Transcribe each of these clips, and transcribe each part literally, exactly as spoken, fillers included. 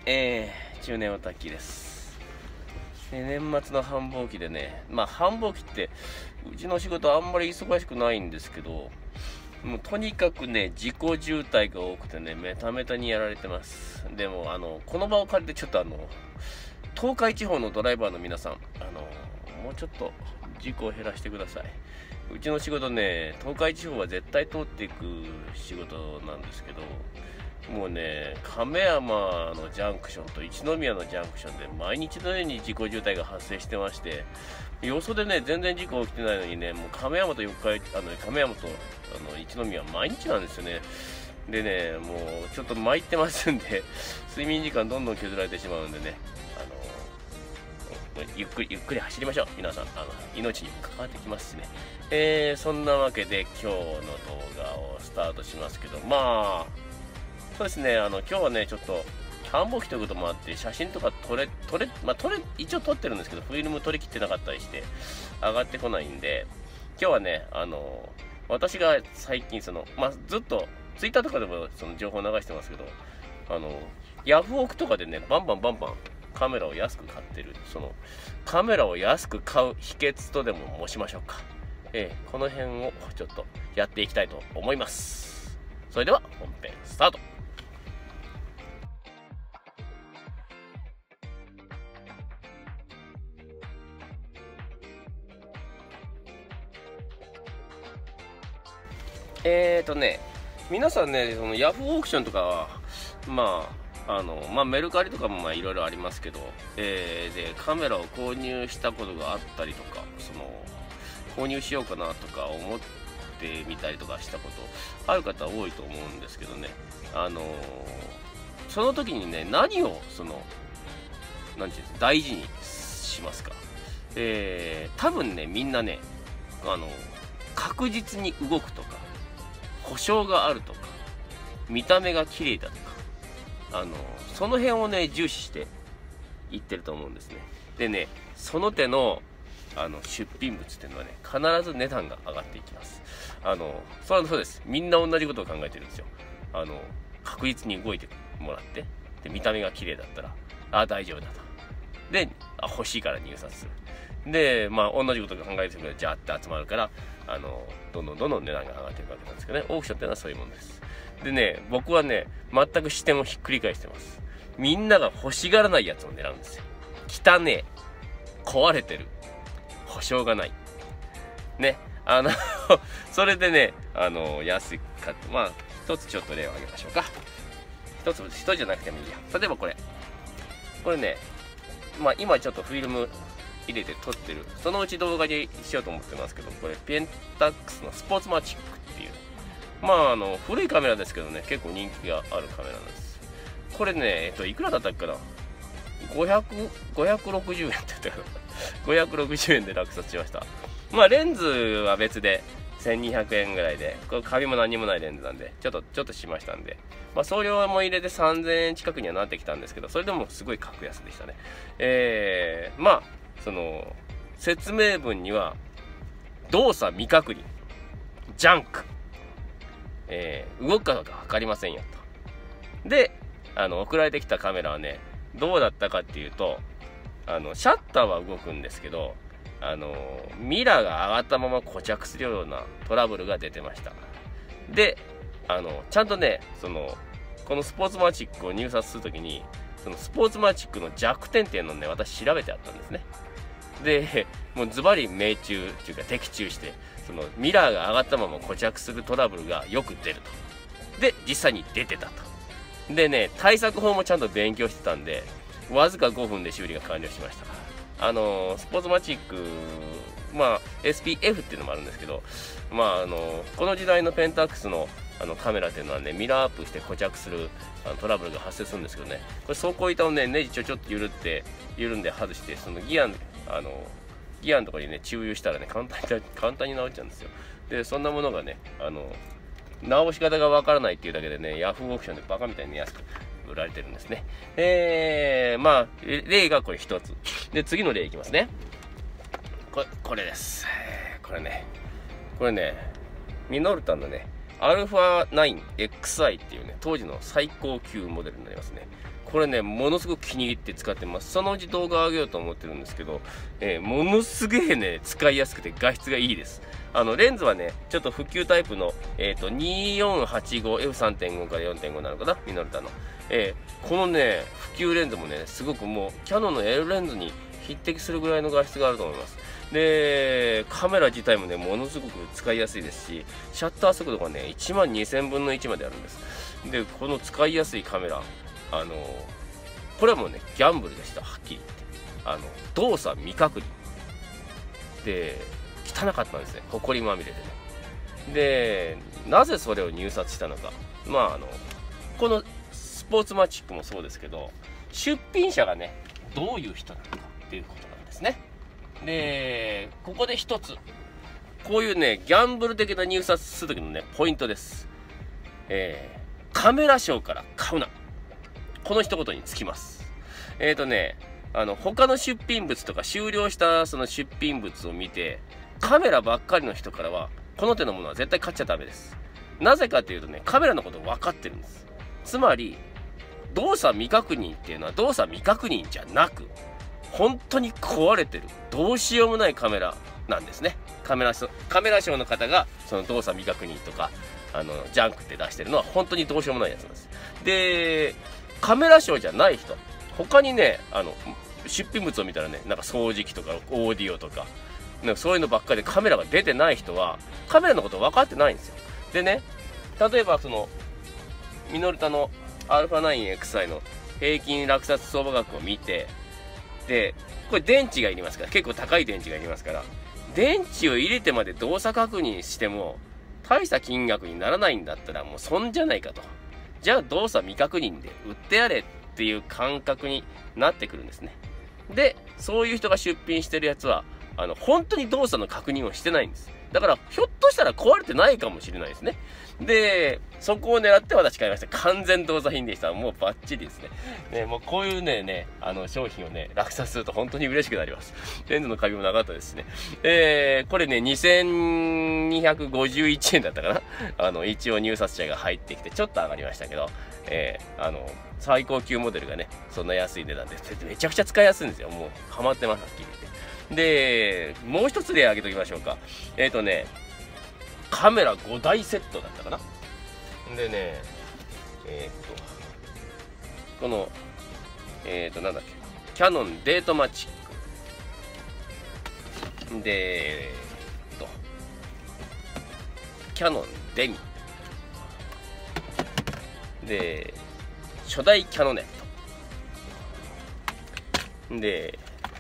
えー、中年オタッキーです。で年末の繁忙期でね、まあ繁忙期ってうちの仕事あんまり忙しくないんですけど、もうとにかくね自己渋滞が多くてね、メタメタにやられてます。でもあのこの場を借りてちょっとあの東海地方のドライバーの皆さん、あのもうちょっと事故を減らしてください。うちの仕事ね、東海地方は絶対通っていく仕事なんですけど、もうね、亀山のジャンクションと一宮のジャンクションで毎日のように事故渋滞が発生してまして、よそでね全然事故起きてないのにね、もう亀山と四日あの亀山とあの一宮は毎日なんですよね。でね、もうちょっと参ってますんで、睡眠時間どんどん削られてしまうんでね、あのゆっくりゆっくり走りましょう。皆さん、あの命に関わってきますしね。えー、そんなわけで今日の動画をスタートしますけど、まあそうですね、あの今日はねちょっと繁忙期ということもあって写真とか撮れ撮れまあ撮れ一応撮ってるんですけど、フィルム撮りきってなかったりして上がってこないんで、今日はねあの私が最近そのまあずっとツイッターとかでもその情報を流してますけど、あのヤフオクとかでねバンバンバンバンカメラを安く買ってる、そのカメラを安く買う秘訣とでも申しましょうか。えー、この辺をちょっとやっていきたいと思います。それでは本編スタート。えーとね、皆さんね、そのヤフーオークションとかは、まあ、あの、まあ、メルカリとかもまあいろいろありますけど、えー、で、カメラを購入したことがあったりとか、その、購入しようかなとか思ってみたりとかしたことある方多いと思うんですけどね、あの、その時にね、何を、その、なんていうんですか、大事にしますか。えー、多分ね、みんなね、あの、確実に動くとか、保証があるとか、見た目が綺麗だとか、あのその辺をね重視していってると思うんですね。でね、その手のあの出品物っていうのはね必ず値段が上がっていきます。あのそれはそうです。みんな同じことを考えてるんですよ。あの確実に動いてもらって、で見た目が綺麗だったらあ大丈夫だと、であ欲しいから入札する。でまあ同じことを考えてるからジャーって集まるから、あのどんどんどんどん値段が上がっていくわけなんですけどね。オークションっていうのはそういうものです。でね、僕はね全く視点をひっくり返してます。みんなが欲しがらないやつを狙うんですよ。汚ねえ、壊れてる、保証がないね、あのそれでねあの安かって、まあ一つちょっと例を挙げましょうか。一つ一つじゃなくてもいいや。例えばこれこれね、まあ今ちょっとフィルム入れて撮ってる、そのうち動画にしようと思ってますけど、これペンタックスのスポーツマチックっていう、まああの古いカメラですけどね、結構人気があるカメラなんです。これねえっといくらだったっけな、ごひゃく、ごひゃくろくじゅうえんって言ったかなごひゃくろくじゅうえんで落札しました。まあレンズは別でせんにひゃくえんぐらいで、これカビも何もないレンズなんでちょっとちょっとしましたんで、まあ送料も入れてさんぜんえん近くにはなってきたんですけど、それでもすごい格安でしたね。えー、まあその説明文には動作未確認、ジャンク、えー、動くかどうか分かりませんよと。であの送られてきたカメラはねどうだったかっていうと、あのシャッターは動くんですけど、あのミラーが上がったまま固着するようなトラブルが出てました。であのちゃんとねそのこのスポーツマチックを入札するときに、そのスポーツマチックの弱点っていうのをね私調べてあったんですね。でもうズバリ命中っていうか的中して、そのミラーが上がったまま固着するトラブルがよく出ると。で実際に出てたと。でね対策法もちゃんと勉強してたんで、わずかごふんで修理が完了しました。あのスポーツマチック、まあ エスピーエフ っていうのもあるんですけど、まああのこの時代のペンタックスのあのカメラっていうのはねミラーアップして固着するあのトラブルが発生するんですけどね、これ走行板をねネジちょちょっと緩って緩んで外して、そのギアあのギアのところにね注油したらね簡単に簡単に直っちゃうんですよ。でそんなものがねあの直し方がわからないっていうだけでねヤフーオークションでバカみたいに安く売られてるんですね。えー、まあ例がこれ一つで、次の例いきますね。これこれです。これねこれねミノルタのねアルファナインエックスアイ っていうね、当時の最高級モデルになりますね。これね、ものすごく気に入って使ってます。そのうち動画を上げようと思ってるんですけど、えー、ものすげえね、使いやすくて画質がいいです。あの、レンズはね、ちょっと普及タイプの、えっと、にーよんはちごエフさんてんご から よんてんご なのかな、ミノルタの。えー、このね、普及レンズもね、すごくもう、キヤノンの L レンズに匹敵するぐらいの画質があると思います。で、カメラ自体もね、ものすごく使いやすいですし、シャッター速度がね、いちまんにせんぶんのいちまであるんです。で、この使いやすいカメラ、あのこれはもうね、ギャンブルでした、はっきり言って。あの、動作未確認。で、汚かったんですね、埃まみれでね。で、なぜそれを入札したのか。まあ、あの、このスポーツマチックもそうですけど、出品者がね、どういう人なのかっていうことなんですね。で、ここで一つ、こういうね、ギャンブル的な入札するときのね、ポイントです。えー、カメラショーから買うな。この一言につきます。えーとね、あの、他の出品物とか終了したその出品物を見て、カメラばっかりの人からは、この手のものは絶対買っちゃダメです。なぜかというとね、カメラのこと分かってるんです。つまり、動作未確認っていうのは動作未確認じゃなく、本当に壊れてる、どうしようもないカメラなんですね。カメラ、カメラショーの方が、その動作未確認とか、あの、ジャンクって出してるのは本当にどうしようもないやつなんです。で、カメラショーじゃない人、他にね、あの、出品物を見たらね、なんか掃除機とかオーディオとか、なんかそういうのばっかりでカメラが出てない人は、カメラのこと分かってないんですよ。でね、例えばその、ミノルタの アルファナインエックスアイ の平均落札相場額を見て、で、これ電池がいりますから、結構高い電池がいりますから、電池を入れてまで動作確認しても、大した金額にならないんだったらもう損じゃないかと。じゃあ動作未確認で売ってやれっていう感覚になってくるんですね。で、そういう人が出品してるやつは、あの、本当に動作の確認をしてないんです。だから、ひょっとしたら壊れてないかもしれないですね。で、そこを狙って私買いました。完全動作品でした。もうバッチリですね。ね、もうこういうね、ね、あの、商品をね、落札すると本当に嬉しくなります。レンズのカビもなかったですね。えー、これね、にせんにひゃくごじゅういちえんだったかな。あの、一応入札者が入ってきて、ちょっと上がりましたけど、えー、あの、最高級モデルがね、そんな安い値段で、めちゃくちゃ使いやすいんですよ。もう、ハマってます、はっきり言って。で、もう一つ例挙げときましょうか。えっとね、カメラごだいセットだったかな。でね、えっと、この、えっと、なんだっけ、キヤノンデートマチック。で、えっと、キヤノンデミ。で、初代キヤノネット。で、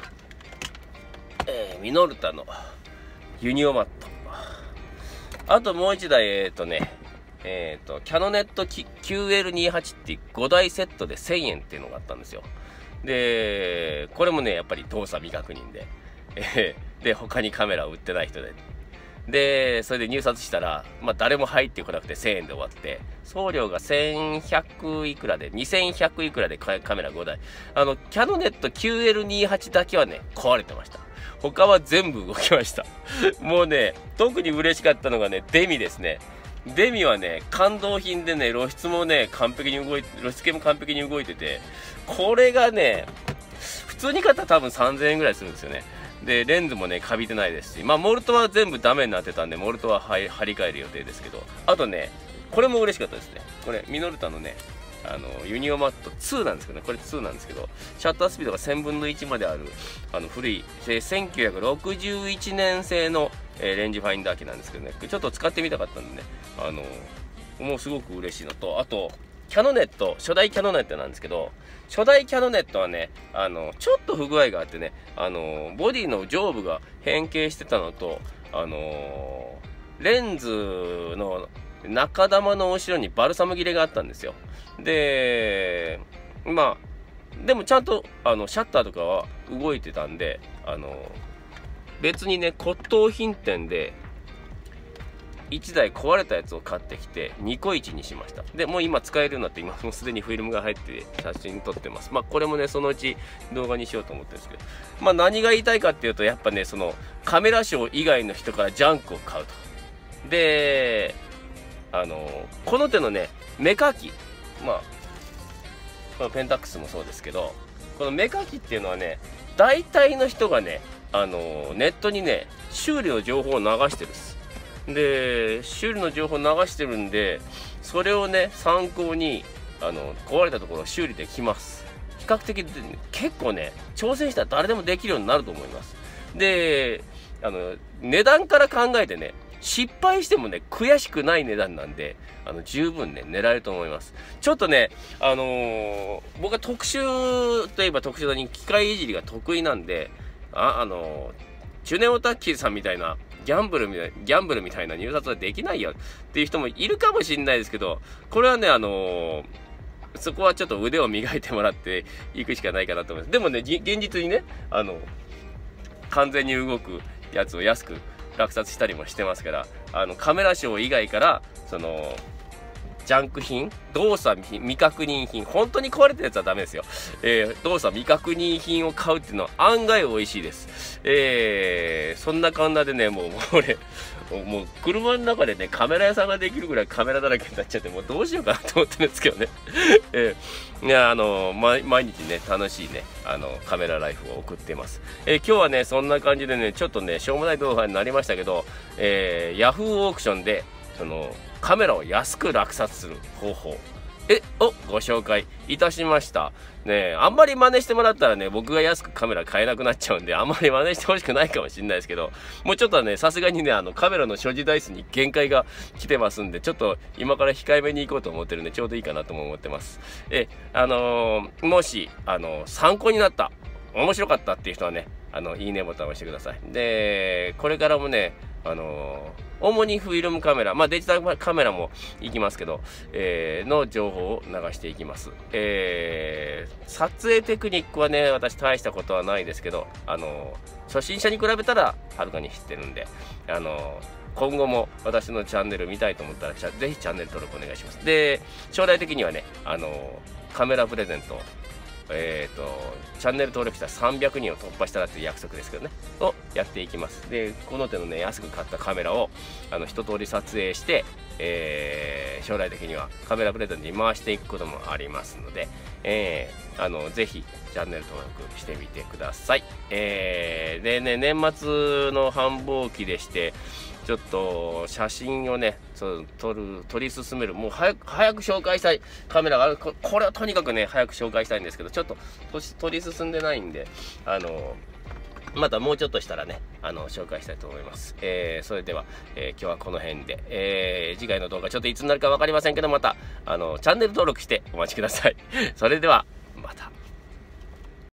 えー、ミノルタのユニオマット。あともう一台、えっとね、えっと、キヤノネット キューエルにじゅうはち っていうごだいセットでせんえんっていうのがあったんですよ。で、これもね、やっぱり動作未確認で。えー、で、他にカメラを売ってない人で。で、それで入札したら、まあ誰も入ってこなくてせんえんで終わって、送料がせんひゃくいくらで、にせんひゃくいくらでカメラごだい。あの、キヤノネット キューエルにじゅうはち だけはね、壊れてました。他は全部動きました。もうね、特に嬉しかったのがね、デミですね。デミはね、感動品でね、露出もね、完璧に動いて、露出系も完璧に動いてて、これがね、普通に買ったら多分さんぜんえんぐらいするんですよね。で、レンズもね、カビてないですし、まあ、モルトは全部ダメになってたんで、モルトは張り替える予定ですけど、あとね、これも嬉しかったですね。これ、ミノルタのね、あの、ユニオマットツーなんですけどね、これツーなんですけど、シャッタースピードがせんぶんのいちまである、あの、古い、せんきゅうひゃくろくじゅういちねん製の、えー、レンジファインダー機なんですけどね、ちょっと使ってみたかったんでね、あの、もうすごく嬉しいのと、あと、キヤノネット、初代キヤノネットなんですけど、初代キヤノネットはね、あの、ちょっと不具合があってね、あの、ボディの上部が変形してたのと、あの、レンズの中玉の後ろにバルサム切れがあったんですよ。で、まあ、でもちゃんと、あの、シャッターとかは動いてたんで、あの、別にね、骨董品店で、いちだい壊れたやつを買ってきてにこいちにしました。でもう今使えるようになって、今もうすでにフィルムが入って写真撮ってます。まあこれもね、そのうち動画にしようと思ってるんですけど、まあ何が言いたいかっていうと、やっぱね、そのカメラショー以外の人からジャンクを買うと。で、 あのこの手のね目かき、まあこのペンタックスもそうですけど、この目かきっていうのはね、大体の人がね、あのネットにね修理の情報を流してるっす。で修理の情報を流してるんで、それをね参考にあの壊れたところを修理できます。比較的で、ね、結構ね挑戦したら誰でもできるようになると思います。であの値段から考えてね、失敗してもね悔しくない値段なんで、あの十分ね狙えると思います。ちょっとねあのー、僕は特殊といえば特殊なに機械いじりが得意なんで、ああのー、チュネオタッキーさんみたいなギャンブルみたいギャンブルみたいな入札はできないよっていう人もいるかもしれないですけど、これはねあのー、そこはちょっと腕を磨いてもらっていくしかないかなと思います。でもね現実にねあの完全に動くやつを安く落札したりもしてますから、あのカメラショー以外からそのジャンク品、動作未確認品、本当に壊れたやつはダメですよ。えー、動作未確認品を買うっていうのは案外美味しいです。えー、そんな感じでね、もう俺もう車の中でねカメラ屋さんができるぐらいカメラだらけになっちゃって、もうどうしようかなと思ってるんですけどね。えー、いやあの毎毎日ね楽しいねあのカメラライフを送っています。えー、今日はねそんな感じでね、ちょっとねしょうもない動画になりましたけど、えー、ヤフーオークションでそのカメラを安く落札する方法えをご紹介いたしましたね。あんまり真似してもらったらね、僕が安くカメラ買えなくなっちゃうんで、あんまり真似してほしくないかもしれないですけど、もうちょっとねさすがにねあのカメラの所持台数に限界が来てますんで、ちょっと今から控えめに行こうと思ってるんで、ちょうどいいかなとも思ってます。えあのー、もしあのー、参考になった、面白かったっていう人はね、あのいいねボタンを押してください。でこれからもねあのー、主にフィルムカメラ、まあデジタルカメラもいきますけど、えー、の情報を流していきます。えー、撮影テクニックはね私大したことはないですけど、あのー、初心者に比べたらはるかに知ってるんで、あのー、今後も私のチャンネル見たいと思ったらぜひチャンネル登録お願いします。で将来的にはねあのー、カメラプレゼントえーとチャンネル登録者さんびゃくにんを突破したらという約束ですけどねをやっていきます。でこの手のね安く買ったカメラをあの一通り撮影して、えー、将来的にはカメラプレゼントに回していくこともありますので、えー、あのぜひチャンネル登録してみてください。えー、でね年末の繁忙期でして、ちょっと写真をねそう撮る撮り進める、もう早く早く紹介したいカメラがある。ここれはとにかくね早く紹介したいんですけど、ちょっと撮り進んでないんで、あのまたもうちょっとしたらねあの紹介したいと思います。えー、それでは、えー、今日はこの辺で、えー、次回の動画ちょっといつになるか分かりませんけど、またあのチャンネル登録してお待ちください。それではまた。